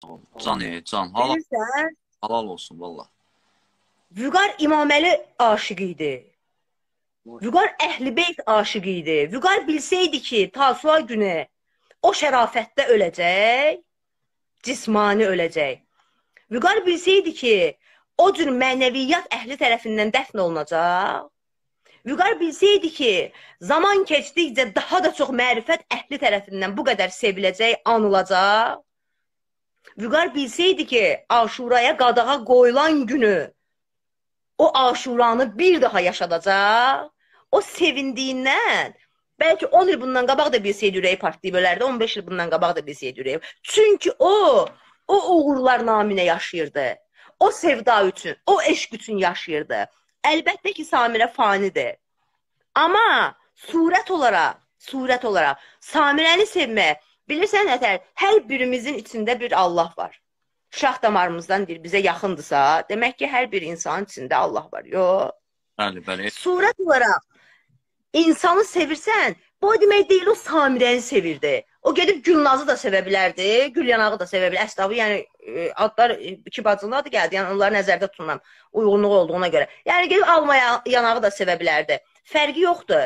Can, can. Bilirsən, Halal olsun valla. Vüqar İmaməli aşığı idi. Vüqar Əhlibeyt aşığı idi. Vüqar bilsəydi ki, Tasuğa günü o şərafətdə öləcək, cismani öləcək. Vüqar bilsəydi ki, o cür mənəviyyat əhli tərəfindən dəfn olunacaq. Vüqar bilsəydi ki, zaman keçdikcə daha da çox mərifət əhli tərəfindən bu qədər seviləcək, anılacaq. Vüqar bilsəydi ki, Aşuraya qadağa qoyulan günü o Aşuranı bir daha yaşadacaq. O sevindiyindən bəlkə 10 il bundan qabaq da bilsəydi ürəyi partlayıb ölərdi, 15 il bundan qabaq da bilsəydi ürəyi. Çünki o uğurlar naminə yaşayırdı. O sevda üçün, o eşq üçün yaşayırdı. Əlbəttə ki, Samirə fanidir. Amma surət olaraq Samirəni sevmək, bilirsən nətər, hər birimizin içində bir Allah var. Şah damarımızdan bizə yaxındırsa, demək ki, hər bir insanın içində Allah var. Yox. Bəli, bəli. Surət olaraq insanı sevirsən, bu demək deyil, o Samirəni sevirdi. O gedib Gülnazı da sevə bilərdi, Gülyanağı da sevə bilər. Əstabı, yəni adlar iki bacının adı gəldi, yəni onları nəzərdə tuturam, uyğunluq olduğuna görə. Yəni gedib Alma Yanağı da sevə bilərdi. Fərqi yoxdur.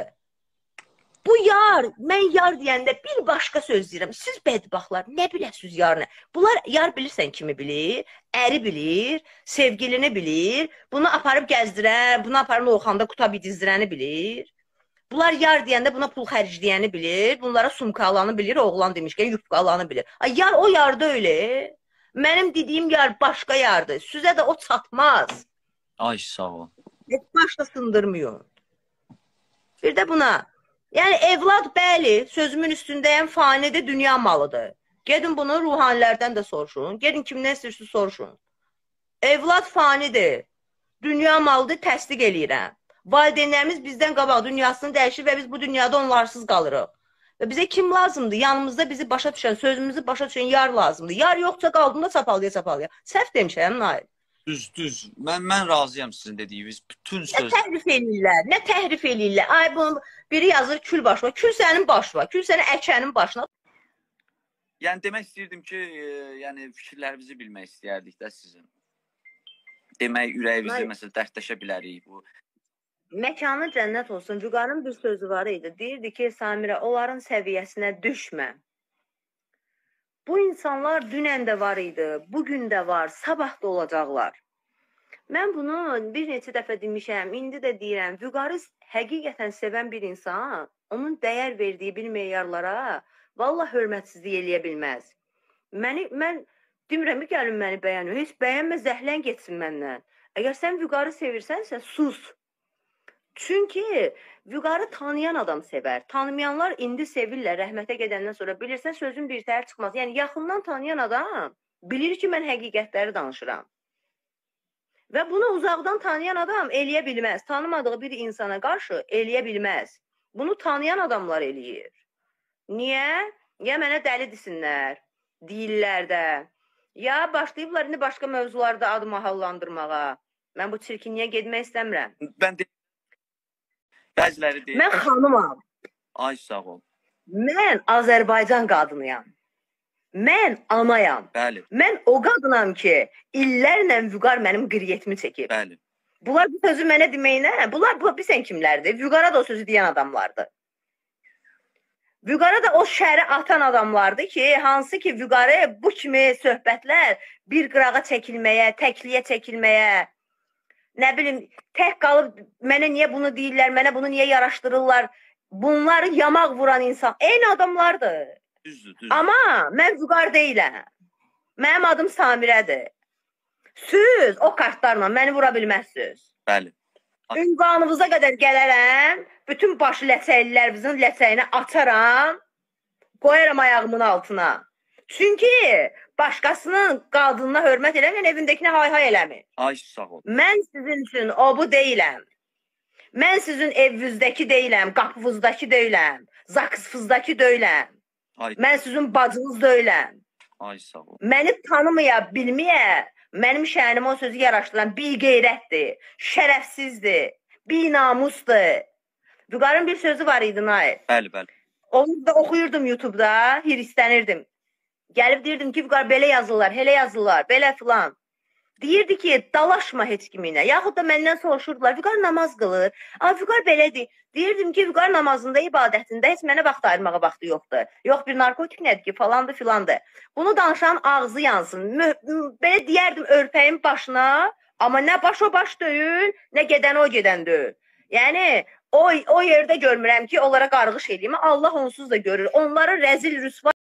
Bu yar, mən yar deyəndə bir başqa söz deyirəm. Siz bədbaxtlar, nə biləsiniz yar nə? Bunlar yar bilirsən kimi bilir, əri bilir, sevgilini bilir, bunu aparıb gəzdirən, bunu aparıb Oxanda quta dizdirəni bilir. Bunlar yar deyəndə buna pul xərcləyəni bilir, bunlara sumka alanı bilir, oğlan demişkən yufka alanı bilir. Ay, yar o yarda öyle. Mənim dediyim yar başqa yardır. Sizə də o çatmaz. Ay, sağ ol. Heç başda sındırmıyor. Bir də buna, yəni evlad bəli, sözümün üstündəyəm, fanidir, dünya malıdır. Gedin bunu ruhanilərdən də soruşun, gedin kimdən istəyirsiniz soruşun. Evlad fanidir, dünya malıdır, təsdiq eləyirəm. Valideynlərimiz bizdən qabaq dünyasını dəyişir və biz bu dünyada onlarsız qalırıq. Və bizə kim lazımdır? Yanımızda bizi başa düşən, sözümüzü başa düşən yar lazımdır. Yar yoxsa qaldığında çapalaya. Səhv demişəm, Nail. Düz. Mən razıyam sizin dediyiniz bütün söz. Nə təhrif eləyirlər? Ay, bunu biri yazır kül başına, kül sənin başına, kül səni əkənin başına. Yəni demək istəyirdim ki, yəni fikirlərinizi bilmək istəyərdik də sizin. Demək ürəyimizi məsələn dərdləşə bilərik bu. Məkanı cənnət olsun. Vüqarın bir sözü var idi. Deyirdi ki, Samirə, onların səviyyəsinə düşmə. Bu insanlar dünən də var idi, bugün də var, sabah da olacaqlar. Mən bunu bir neçə dəfə demişəm, indi də deyirəm. Vüqarı həqiqətən sevən bir insan, onun dəyər verdiyi bir meyarlara vallahi hörmətsizlik eləyə bilməz. Mən demirəm ki, gəlin məni bəyəniyor. Heç bəyənmə, zəhlən getsin məndən. Əgər sən Vüqarı sevirsənsə, sus. Çünki Vüqarı tanıyan adam sevər. Tanımayanlar indi sevirlər, rəhmətə gedəndən sonra. Bilirsən, sözün bir təhər çıxmaz. Yəni, yaxından tanıyan adam bilir ki, mən həqiqətləri danışıram. Və bunu uzaqdan tanıyan adam eləyə bilməz. Tanımadığı bir insana qarşı eləyə bilməz. Bunu tanıyan adamlar eləyir. Niyə? Ya mənə dəli desinlər, deyirlər də. Ya başlayıblar indi başqa mövzularda adı mahallandırmağa. Mən bu çirkinliyə getmək istəmirəm. Bəziləri deyir. Mən xanımam. Ay, sağ ol. Mən Azərbaycan qadınıyam. Mən anayam. Bəli. Mən o qadınam ki, illərlə Vüqar mənim qriyyətimi çəkib. Bəli. Bunlar bu sözü mənə deməyinə, bunlar bilsən kimlərdir? Vüqara da o sözü deyən adamlardır. Vüqara da o şəri atan adamlardır ki, hansı ki Vüqarı bu kimi söhbətlər bir qırağa çəkilməyə, təkliyə çəkilməyə, nə bilim, tək qalıb mənə niyə bunu deyirlər, mənə bunu niyə yaraşdırırlar, bunları yamaq vuran insan, eyni adamlardır. Düzdür. Amma mən Vüqar deyiləm. Mənim adım Samirədir. Siz o kartlarla məni vura bilməzsiniz. Bəli. Ünvanınıza qədər gələrəm, bütün başı ləçəklilərimizin ləçəyini açaram, qoyaram ayağımın altına. Çünki başqasının qadınına hörmət eləməyən evindəkinə hay-hay eləmir. Ay, sağ ol. Mən sizin üçün o bu deyiləm. Mən sizin evinizdəki deyiləm, qapınızdakı deyiləm, zakısınızdakı deyiləm. Mən sizin bacınız deyiləm. Ay, sağ ol. Məni tanımaya, bilməyə, mənim şənimə o sözü yaraşdıran bir qeyrətdir, şərəfsizdir, bir namusdur. Vüqarın bir sözü var idi, Nail. Bəli. Onu da oxuyurdum YouTube'da, hirslənirdim. Gəlib deyirdim ki, Vüqar belə yazırlar, elə yazırlar, belə filan. Deyirdi ki, dalaşma heç kiminə. Yaxud da məndən soruşurdular, Vüqar namaz qılır. Vüqar belədir. Deyirdim ki, Vüqar namazında, ibadətində heç mənə vaxt ayırmağa vaxtı yoxdur. Yox, bir narkotik nədir ki, falandır, filandır. Bunu danışan ağzı yansın. Belə deyərdim örpəyin başına, amma nə baş o baş deyil, nə gedən o gedən deyil. Yəni, o yerdə görmürəm ki, onlara qarğış eləyim. Allah onsuz da görür. Onları rəzil rüsva